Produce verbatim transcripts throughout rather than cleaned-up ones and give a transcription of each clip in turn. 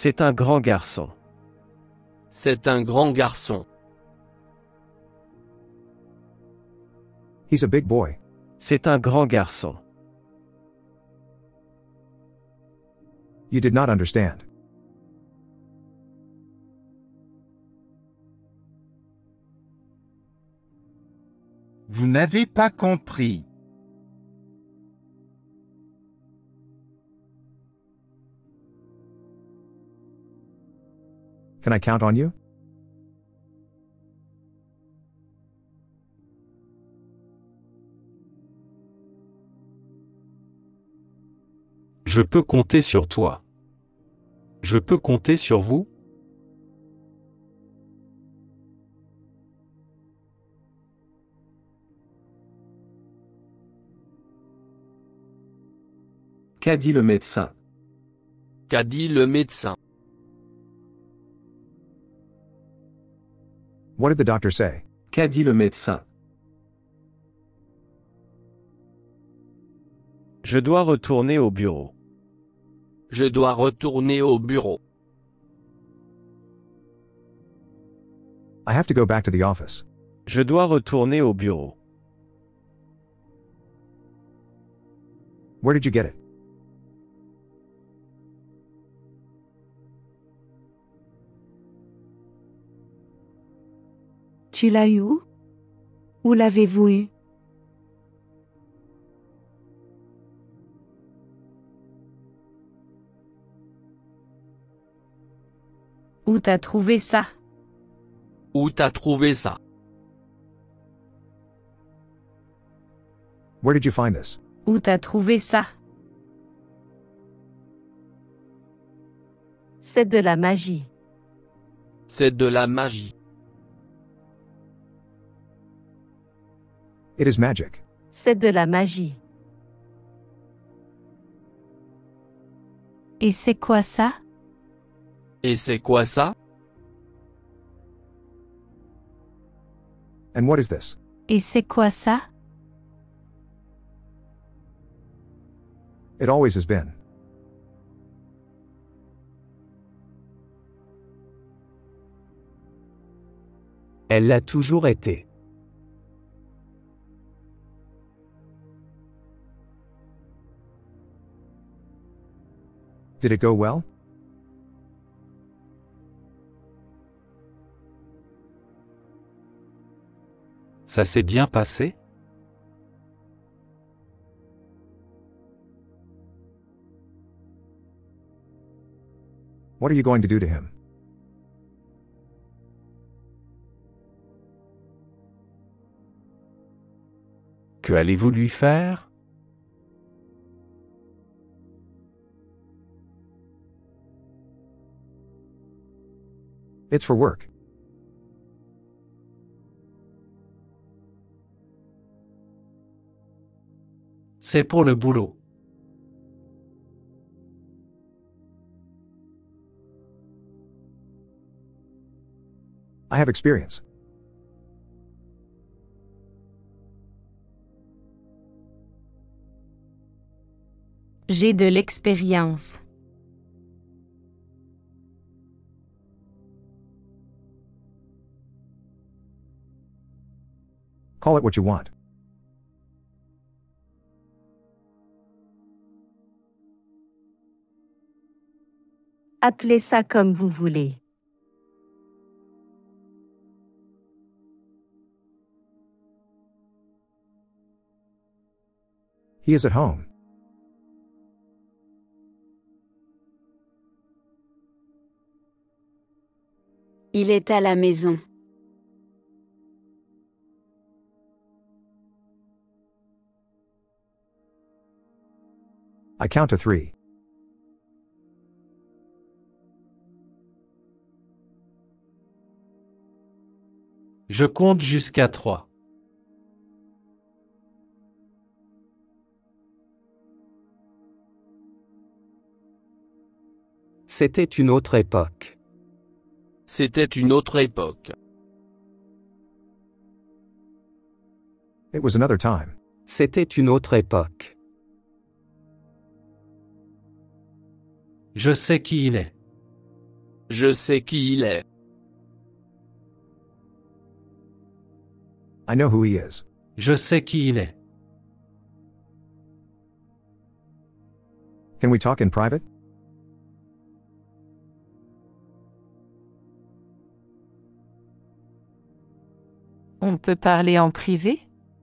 C'est un grand garçon. C'est un grand garçon. He's a big boy. C'est un grand garçon. You did not understand. Vous n'avez pas compris. Can I count on you? Je peux compter sur toi. Je peux compter sur vous? Qu'a dit le médecin? Qu'a dit le médecin? What did the doctor say? Qu'a dit le médecin? Je dois retourner au bureau. Je dois retourner au bureau. I have to go back to the office. Je dois retourner au bureau. Where did you get it? Tu l'as eu où? Où l'avez-vous eu? Où t'as trouvé ça? Où t'as trouvé ça? Where did you find this? Où t'as trouvé ça? C'est de la magie. C'est de la magie. It is magic. C'est de la magie. Et c'est quoi ça? Et c'est quoi ça? And what is this? Et c'est quoi ça? It always has been. Elle l'a toujours été. Did it go well? Ça s'est bien passé? What are you going to do to him? Que allez-vous lui faire? It's for work. C'est pour le boulot. I have experience. J'ai de l'expérience. Call it what you want. Appelez ça comme vous voulez. He is at home. Il est à la maison. I count to three. Je compte jusqu'à trois. C'était une autre époque. C'était une autre époque. It was another time. C'était une autre époque. Je sais qui il est. Je sais qui il est. I know who he is. Je sais qui il est. Can we talk in private? On peut parler en privé?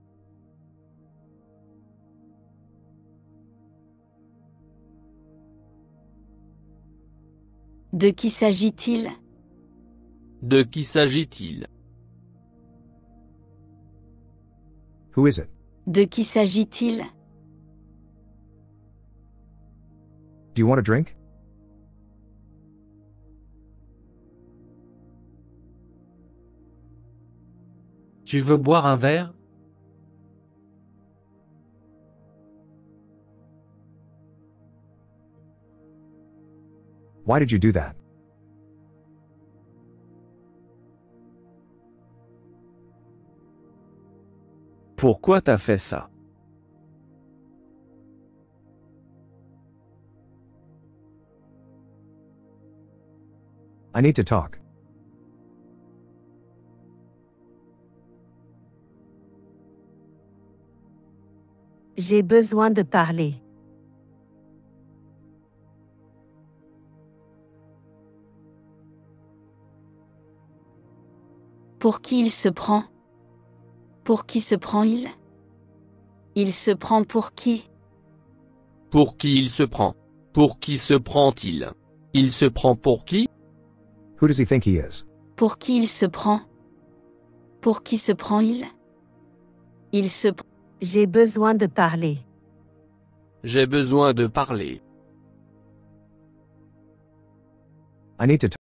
De qui s'agit-il? De qui s'agit-il? Who is it? De qui s'agit-il? Do you want a drink? Tu veux boire un verre? Why did you do that? Pourquoi t'as fait ça? I need to talk. J'ai besoin de parler. Pour qui il se prend? Pour qui se prend-il? Il se prend pour qui? Pour qui il se prend? Pour qui se prend-il? Il se prend pour qui? Who does he think he is? Pour qui il se prend? Pour qui se prend-il? Il se pr- J'ai besoin de parler. J'ai besoin de parler. I need to talk.